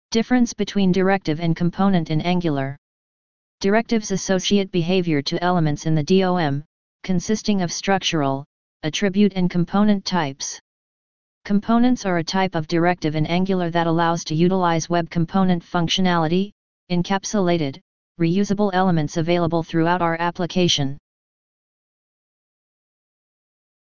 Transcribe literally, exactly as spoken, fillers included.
Difference between directive and component in Angular. Directives associate behavior to elements in the D O M, consisting of structural, attribute and component types. Components are a type of directive in Angular that allows to utilize web component functionality, encapsulated, reusable elements available throughout our application.